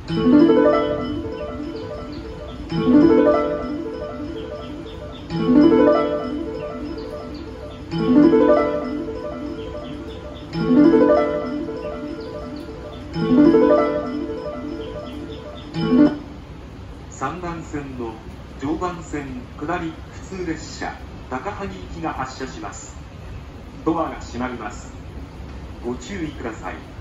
3番線の常磐線下り普通列車高萩行きが発車します。ドアが閉まります。ご注意ください。